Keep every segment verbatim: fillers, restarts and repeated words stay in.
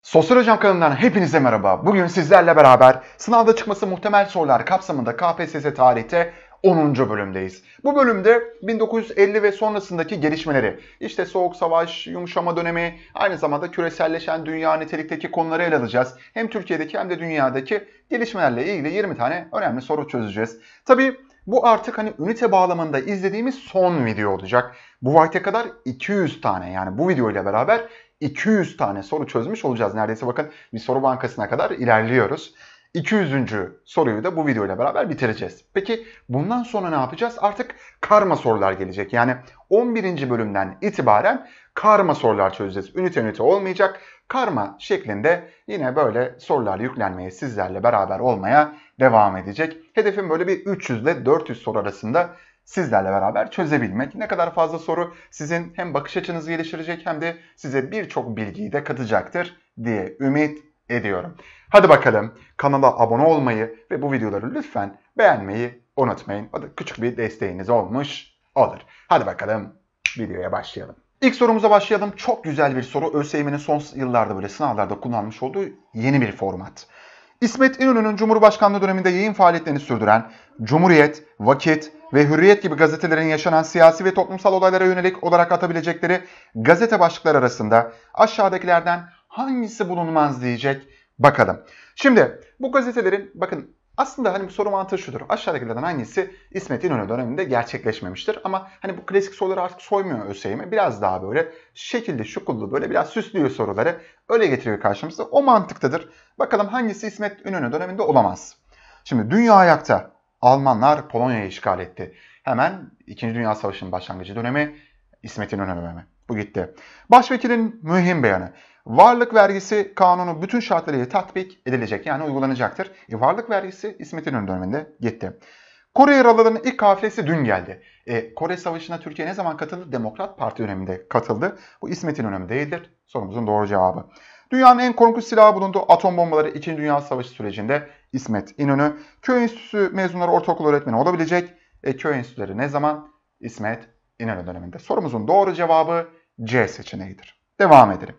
Sosyal Hocam kanalından hepinize merhaba. Bugün sizlerle beraber sınavda çıkması muhtemel sorular kapsamında K P S S tarihte onuncu bölümdeyiz. Bu bölümde bin dokuz yüz elli ve sonrasındaki gelişmeleri, işte Soğuk Savaş, yumuşama dönemi, aynı zamanda küreselleşen dünya nitelikteki konuları ele alacağız. Hem Türkiye'deki hem de dünyadaki gelişmelerle ilgili yirmi tane önemli soru çözeceğiz. Tabii bu artık hani ünite bağlamında izlediğimiz son video olacak. Bu vakte kadar iki yüz tane, yani bu video ile beraber iki yüz tane soru çözmüş olacağız. Neredeyse bakın bir soru bankasına kadar ilerliyoruz. iki yüzüncü soruyu da bu videoyla beraber bitireceğiz. Peki bundan sonra ne yapacağız? Artık karma sorular gelecek. Yani on birinci bölümden itibaren karma sorular çözeceğiz. Ünite ünite olmayacak. Karma şeklinde yine böyle sorular yüklenmeye, sizlerle beraber olmaya devam edecek. Hedefim böyle bir üç yüz ile dört yüz soru arasında sizlerle beraber çözebilmek. Ne kadar fazla soru sizin hem bakış açınızı geliştirecek hem de size birçok bilgiyi de katacaktır diye ümit ediyorum. Hadi bakalım, kanala abone olmayı ve bu videoları lütfen beğenmeyi unutmayın. O da küçük bir desteğiniz olmuş olur. Hadi bakalım videoya başlayalım. İlk sorumuza başlayalım. Çok güzel bir soru. ÖSYM'nin son yıllarda böyle sınavlarda kullanmış olduğu yeni bir format. İsmet İnönü'nün Cumhurbaşkanlığı döneminde yayın faaliyetlerini sürdüren Cumhuriyet, Vakit ve Hürriyet gibi gazetelerin yaşanan siyasi ve toplumsal olaylara yönelik olarak atabilecekleri gazete başlıkları arasında aşağıdakilerden hangisi bulunmaz diyecek bakalım. Şimdi bu gazetelerin, bakın aslında hani bir soru mantığı şudur. Aşağıdakilerden hangisi İsmet İnönü döneminde gerçekleşmemiştir? Ama hani bu klasik soruları artık soymuyor ÖSYM. Biraz daha böyle şekilli şukullu, böyle biraz süslüyor soruları. Öyle getiriyor karşımıza. O mantıktadır. Bakalım hangisi İsmet İnönü döneminde olamaz? Şimdi dünya ayakta. Almanlar Polonya'yı işgal etti. Hemen İkinci Dünya Savaşı'nın başlangıcı dönemi, İsmet İnönü dönemi. Bu gitti. Başvekilin mühim beyanı. Varlık vergisi kanunu bütün şartlarıyla tatbik edilecek, yani uygulanacaktır. E, varlık vergisi İsmet İnönü döneminde gitti. Kore yaralılarının ilk kafilesi dün geldi. E, Kore Savaşı'na Türkiye ne zaman katıldı? Demokrat Parti döneminde katıldı. Bu İsmet İnönü değildir. Sorumuzun doğru cevabı. Dünyanın en korkunç silahı bulundu. Atom bombaları İkinci Dünya Savaşı sürecinde İsmet İnönü. Köy enstitüsü mezunları ortaokul öğretmeni olabilecek. E, köy enstitüleri ne zaman? İsmet İnönü döneminde. Sorumuzun doğru cevabı C seçeneğidir. Devam edelim.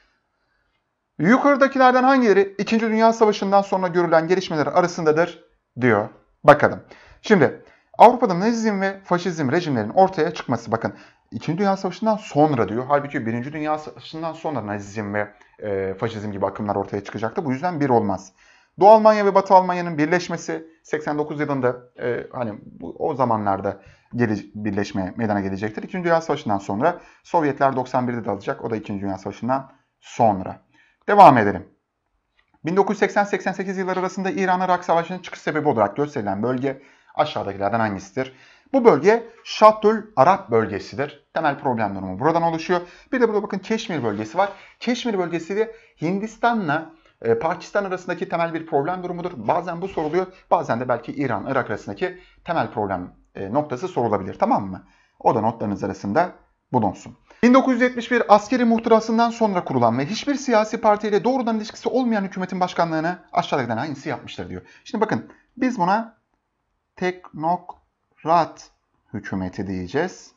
Yukarıdakilerden hangileri İkinci Dünya Savaşı'ndan sonra görülen gelişmeler arasındadır diyor. Bakalım. Şimdi Avrupa'da Nazizm ve Faşizm rejimlerinin ortaya çıkması, bakın İkinci Dünya Savaşı'ndan sonra diyor. Halbuki Birinci Dünya Savaşı'ndan sonra Nazizm ve e, Faşizm gibi akımlar ortaya çıkacaktı. Bu yüzden bir olmaz. Doğu Almanya ve Batı Almanya'nın birleşmesi seksen dokuz yılında e, hani bu, o zamanlarda gele, birleşme meydana gelecektir. İkinci Dünya Savaşı'ndan sonra Sovyetler doksan birde de alacak. O da İkinci Dünya Savaşı'ndan sonra. Devam edelim. bin dokuz yüz seksen seksen sekiz yılları arasında İran-Irak Savaşı'nın çıkış sebebi olarak gösterilen bölge aşağıdakilerden hangisidir? Bu bölge Şattül Arap bölgesidir. Temel problem durumu buradan oluşuyor. Bir de burada bakın Keşmir bölgesi var. Keşmir bölgesi de Hindistan'la e, Pakistan arasındaki temel bir problem durumudur. Bazen bu soruluyor. Bazen de belki İran-Irak arasındaki temel problem e, noktası sorulabilir. Tamam mı? O da notlarınız arasında bulunsun. bin dokuz yüz yetmiş bir askeri muhtırasından sonra kurulan ve hiçbir siyasi partiyle doğrudan ilişkisi olmayan hükümetin başkanlığını aşağıdakilerden hangisi yapmıştır diyor. Şimdi bakın biz buna teknokrat hükümeti diyeceğiz.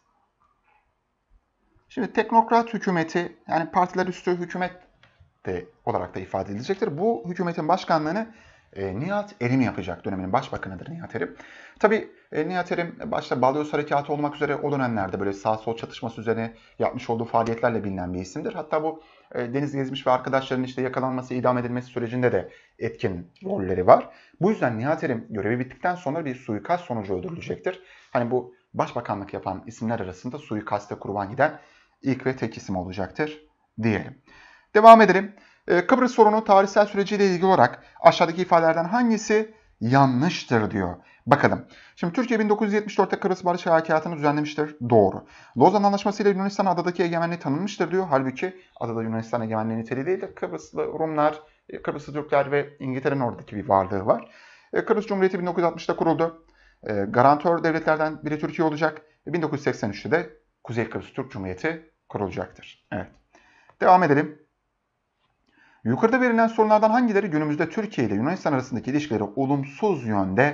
Şimdi teknokrat hükümeti, yani partiler üstü hükümet de olarak da ifade edilecektir. Bu hükümetin başkanlığını e, Nihat Erim yapacak. Dönemin başbakanıdır Nihat Erim. Tabii e, Nihat Erim başta Balyoz Harekatı olmak üzere o dönemlerde böyle sağ sol çatışması üzerine yapmış olduğu faaliyetlerle bilinen bir isimdir. Hatta bu e, Deniz Gezmiş ve arkadaşlarının işte yakalanması, idam edilmesi sürecinde de etkin rolleri var. Bu yüzden Nihat Erim görevi bittikten sonra bir suikast sonucu öldürülecektir. Hani bu başbakanlık yapan isimler arasında suikaste kurban giden ilk ve tek isim olacaktır diyelim. Devam edelim. Kıbrıs sorunu tarihsel süreciyle ilgili olarak aşağıdaki ifadelerden hangisi yanlıştır diyor. Bakalım. Şimdi Türkiye bin dokuz yüz yetmiş dörtte Kıbrıs Barış Harekatı'nı düzenlemiştir. Doğru. Lozan Anlaşması ile Yunanistan adadaki egemenliği tanınmıştır diyor. Halbuki adada Yunanistan egemenliği niteliği değil de Kıbrıslı Rumlar, Kıbrıslı Türkler ve İngiltere'nin oradaki bir varlığı var. Kıbrıs Cumhuriyeti bin dokuz yüz altmışta kuruldu. Garantör devletlerden biri Türkiye olacak. bin dokuz yüz seksen üçte de Kuzey Kıbrıs Türk Cumhuriyeti kurulacaktır. Evet. Devam edelim. Yukarıda verilen sorunlardan hangileri günümüzde Türkiye ile Yunanistan arasındaki ilişkileri olumsuz yönde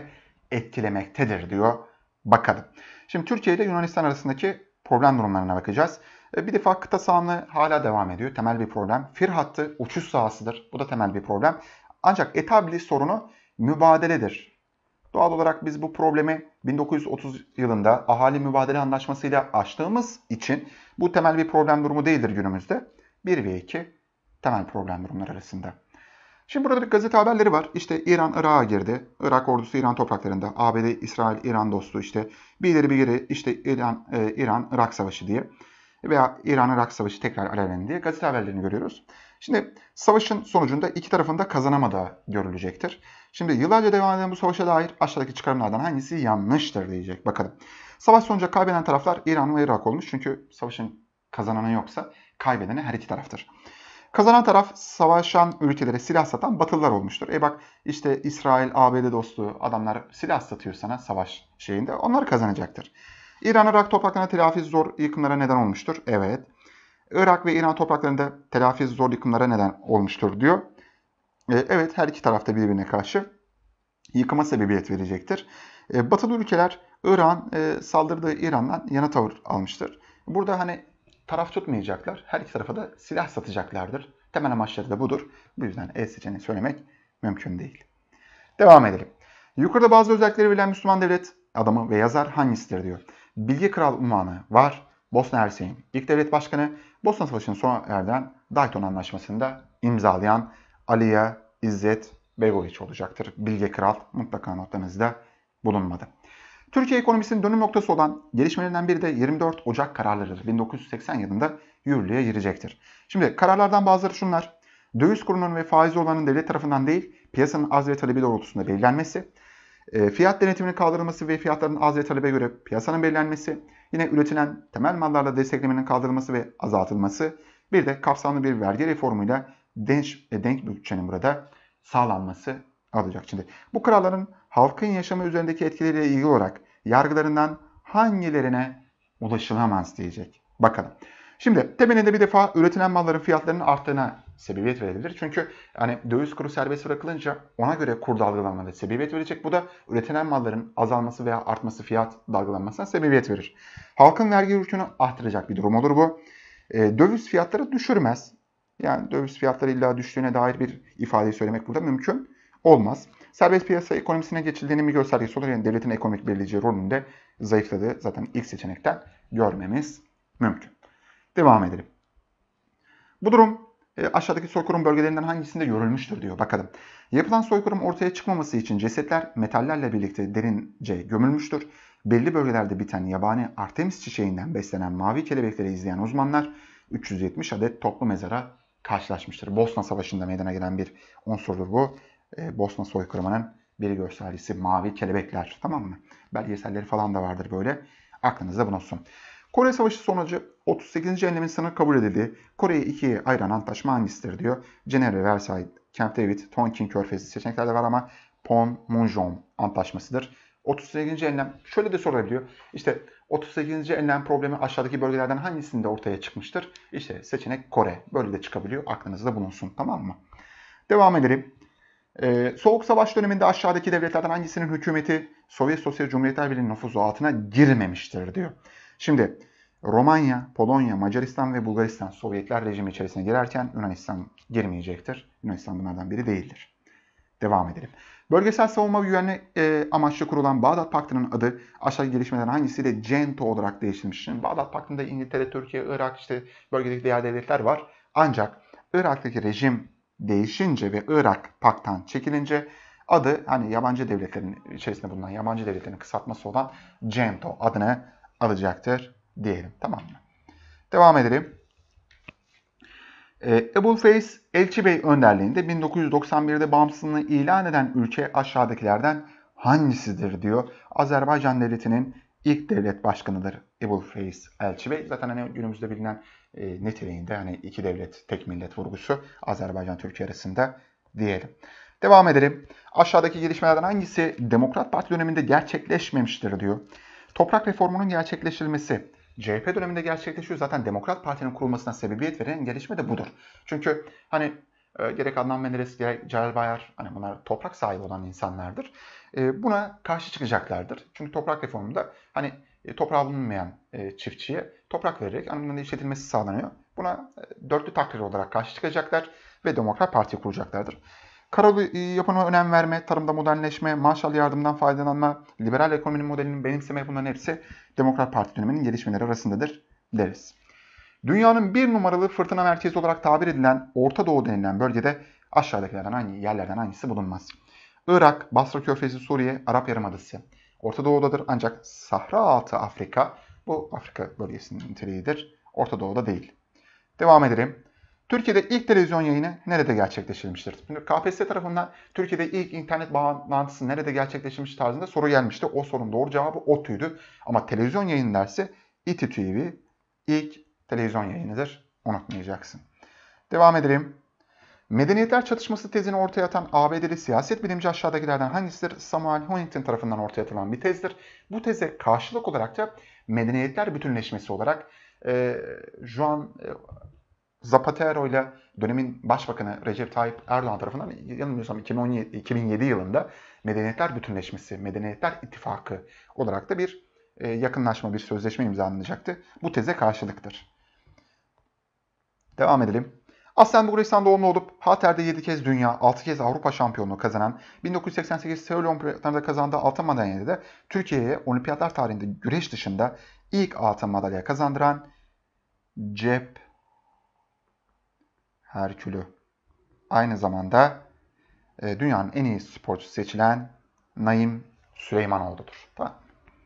etkilemektedir diyor. Bakalım. Şimdi Türkiye ile Yunanistan arasındaki problem durumlarına bakacağız. Bir defa kıta sahanlığı hala devam ediyor. Temel bir problem. Fir hattı uçuş sahasıdır. Bu da temel bir problem. Ancak etabli sorunu mübadeledir. Doğal olarak biz bu problemi bin dokuz yüz otuz yılında ahali mübadele anlaşmasıyla aştığımız için bu temel bir problem durumu değildir günümüzde. bir ve iki temel problem durumlar arasında. Şimdi burada bir gazete haberleri var. İşte İran Irak'a girdi. Irak ordusu İran topraklarında. A B D, İsrail, İran dostu işte. Bir ileri bir geri işte İran, e, İran Irak Savaşı diye. Veya İran-Irak Savaşı tekrar alevlendi diye gazete haberlerini görüyoruz. Şimdi savaşın sonucunda iki tarafın da kazanamadığı görülecektir. Şimdi yıllarca devam eden bu savaşa dair aşağıdaki çıkarımlardan hangisi yanlıştır diyecek. Bakalım. Savaş sonucu kaybeden taraflar İran ve Irak olmuş. Çünkü savaşın kazananı yoksa kaybedeni her iki taraftır. Kazanan taraf savaşan ülkelere silah satan Batılılar olmuştur. E bak işte İsrail, A B D dostu adamlar silah satıyor sana savaş şeyinde. Onlar kazanacaktır. İran-Irak topraklarına telafi zor yıkımlara neden olmuştur. Evet. Irak ve İran topraklarında telafi zor yıkımlara neden olmuştur diyor. E, evet her iki tarafta birbirine karşı yıkıma sebebiyet verecektir. E, batılı ülkeler Irak'ın e, saldırdığı İran'dan yana tavır almıştır. Burada hani taraf tutmayacaklar. Her iki tarafa da silah satacaklardır. Temel amaçları da budur. Bu yüzden E seçeneğini söylemek mümkün değil. Devam edelim. Yukarıda bazı özellikleri verilen Müslüman devlet adamı ve yazar hangisidir diyor. Bilge Kral unvanı var. Bosna Hersek'in ilk devlet başkanı, Bosna Savaşı'nın sona erdiren Dayton Anlaşması'nda imzalayan Alija İzzet Begoviç olacaktır. Bilge Kral mutlaka notlarınızda bulunmadı. Türkiye ekonomisinin dönüm noktası olan gelişmelerinden biri de yirmi dört Ocak kararlarıdır. bin dokuz yüz seksen yılında yürürlüğe girecektir. Şimdi kararlardan bazıları şunlar. Döviz kurunun ve faizi olanın devlet tarafından değil, piyasanın arz ve talebi doğrultusunda belirlenmesi, fiyat denetiminin kaldırılması ve fiyatların arz ve talebe göre piyasanın belirlenmesi, yine üretilen temel mallarla desteklemenin kaldırılması ve azaltılması, bir de kapsamlı bir vergi reformuyla denk, denk bütçenin burada sağlanması alacak. Şimdi bu kararların halkın yaşamı üzerindeki etkileriyle ilgili olarak yargılarından hangilerine ulaşılamaz diyecek. Bakalım. Şimdi temelinde bir defa üretilen malların fiyatlarının arttığına sebebiyet verebilir. Çünkü hani döviz kuru serbest bırakılınca ona göre kur dalgalanmalarına sebebiyet verecek. Bu da üretilen malların azalması veya artması fiyat dalgalanmasına sebebiyet verir. Halkın vergi yükünü arttıracak bir durum olur bu. E, döviz fiyatları düşürmez. Yani döviz fiyatları illa düştüğüne dair bir ifadeyi söylemek burada mümkün olmaz. Serbest piyasa ekonomisine geçildiğinin bir göstergesi olur. Yani devletin ekonomik belirleyici rolünde zayıfladığı zaten ilk seçenekten görmemiz mümkün. Devam edelim. Bu durum e, aşağıdaki soykırım bölgelerinden hangisinde görülmüştür diyor. Bakalım. Yapılan soykırım ortaya çıkmaması için cesetler metallerle birlikte derince gömülmüştür. Belli bölgelerde biten yabani Artemis çiçeğinden beslenen mavi kelebekleri izleyen uzmanlar üç yüz yetmiş adet toplu mezara karşılaşmıştır. Bosna Savaşı'nda meydana gelen bir unsurdur bu. E, Bosna soykırımının bir göstergesi mavi kelebekler. Tamam mı? Belgeselleri falan da vardır böyle. Aklınızda bulunsun. Kore Savaşı sonucu otuz sekizinci enlemin sınırı kabul edildi. Kore'yi ikiye ayıran antlaşma hangisidir diyor. Cenevre, Versailles, Camp David, Tonkin Körfezi seçeneklerde var ama Panmunjom antlaşmasıdır. otuz sekizinci enlem şöyle de sorulabiliyor. İşte otuz sekizinci enlem problemi aşağıdaki bölgelerden hangisinde ortaya çıkmıştır? İşte seçenek Kore. Böyle de çıkabiliyor. Aklınızda bulunsun. Tamam mı? Devam edelim. Ee, Soğuk Savaş döneminde aşağıdaki devletlerden hangisinin hükümeti Sovyet Sosyal Cumhuriyetler Birliği'nin nüfuzu altına girmemiştir diyor. Şimdi Romanya, Polonya, Macaristan ve Bulgaristan Sovyetler rejimi içerisine girerken Yunanistan girmeyecektir. Yunanistan bunlardan biri değildir. Devam edelim. Bölgesel savunma ve güvenlik e, amaçlı kurulan Bağdat Paktı'nın adı aşağıdaki gelişmelerden hangisiyle CENTO olarak değiştirilmiş. Şimdi Bağdat Paktı'nda İngiltere, Türkiye, Irak işte bölgedeki diğer devletler var. Ancak Irak'taki rejim değişince ve Irak Pak'tan çekilince adı hani yabancı devletlerin içerisinde bulunan yabancı devletlerin kısaltması olan CENTO adını alacaktır diyelim. Tamam mı? Devam edelim. Ee, Ebu'l-Feyz Elçi Bey önderliğinde bin dokuz yüz doksan birde bağımsızlığını ilan eden ülke aşağıdakilerden hangisidir diyor. Azerbaycan Devleti'nin ilk devlet başkanıdır Ebu'l-Feyz Elçi Bey. Zaten hani günümüzde bilinen e, niteliğinde hani iki devlet tek millet vurgusu Azerbaycan Türkiye arasında diyelim. Devam edelim. Aşağıdaki gelişmelerden hangisi Demokrat Parti döneminde gerçekleşmemiştir diyor. Toprak reformunun gerçekleştirilmesi C H P döneminde gerçekleşiyor. Zaten Demokrat Parti'nin kurulmasına sebebiyet veren gelişme de budur. Çünkü hani e, gerek Adnan Menderes gerek Celal Bayar hani bunlar toprak sahibi olan insanlardır. E, buna karşı çıkacaklardır. Çünkü toprak reformunda hani e, toprağı bulunmayan e, çiftçiye toprak vererek anında işletilmesi sağlanıyor. Buna e, dörtlü takdir olarak karşı çıkacaklar ve Demokrat Parti kuracaklardır. Karolu yapıma önem verme, tarımda modernleşme, Marshall yardımından faydalanma, liberal ekonominin modelini benimseme, bunların hepsi Demokrat Parti döneminin gelişmeleri arasındadır deriz. Dünyanın bir numaralı fırtına merkezi olarak tabir edilen Orta Doğu denilen bölgede aşağıdakilerden hangi yerlerden hangisi bulunmaz? Irak, Basra Körfezi, Suriye, Arap Yarımadası. Orta Doğu'dadır ancak Sahra Altı Afrika, bu Afrika bölgesinin niteliğidir. Orta Doğu'da değil. Devam edelim. Türkiye'de ilk televizyon yayını nerede gerçekleştirilmiştir? Şimdi K P S S tarafından Türkiye'de ilk internet bağlantısı nerede gerçekleştirilmiş tarzında soru gelmişti. O sorunun doğru cevabı ODTÜ'ydü. Ama televizyon yayını dersi İTÜ T V ilk televizyon yayınıdır. Unutmayacaksın. Devam edelim. Medeniyetler çatışması tezini ortaya atan A B D'li siyaset bilimci aşağıdakilerden hangisidir? Samuel Huntington tarafından ortaya atılan bir tezdir. Bu teze karşılık olarak da medeniyetler bütünleşmesi olarak e, Juan e, Zapatero ile dönemin başbakanı Recep Tayyip Erdoğan tarafından yanılmıyorsam iki bin on yedi, iki bin yedi yılında Medeniyetler Bütünleşmesi, Medeniyetler İttifakı olarak da bir e, yakınlaşma, bir sözleşme imzalanacaktı. Bu teze karşılıktır. Devam edelim. Aslen Bulgaristan doğumlu olup halterde yedi kez dünya, altı kez Avrupa şampiyonluğu kazanan, bin dokuz yüz seksen sekiz Seul Olimpiyatlarında kazandığı altın madalyayla da Türkiye'ye olimpiyatlar tarihinde güreş dışında ilk altın madalya kazandıran Cep Herkülü. Aynı zamanda e, dünyanın en iyi sporcusu seçilen Naim Süleymanoğlu'dur. Tamam.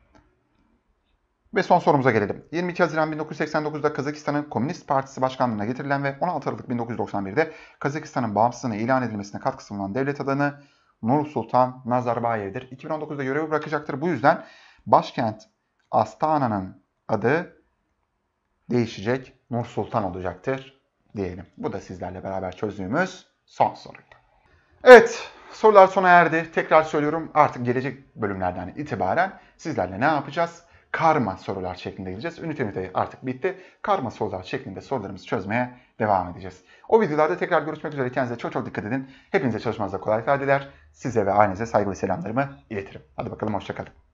Ve son sorumuza gelelim. yirmi iki Haziran bin dokuz yüz seksen dokuzda Kazakistan'ın Komünist Partisi başkanlığına getirilen ve on altı Aralık bin dokuz yüz doksan birde Kazakistan'ın bağımsızlığını ilan edilmesine katkısı bulunan devlet adamı Nursultan Nazarbayev'dir. iki bin on dokuzda görevi bırakacaktır. Bu yüzden başkent Astana'nın adı değişecek, Nursultan olacaktır diyelim. Bu da sizlerle beraber çözdüğümüz son soruydu. Evet, sorular sona erdi. Tekrar söylüyorum, artık gelecek bölümlerden itibaren sizlerle ne yapacağız? Karma sorular şeklinde gideceğiz. Ünite ünite artık bitti. Karma sorular şeklinde sorularımızı çözmeye devam edeceğiz. O videolarda tekrar görüşmek üzere. Kendinize çok çok dikkat edin. Hepinize çalışmanızda kolaylıklar diler. Size ve ailenize saygılı selamlarımı iletirim. Hadi bakalım, hoşça kalın.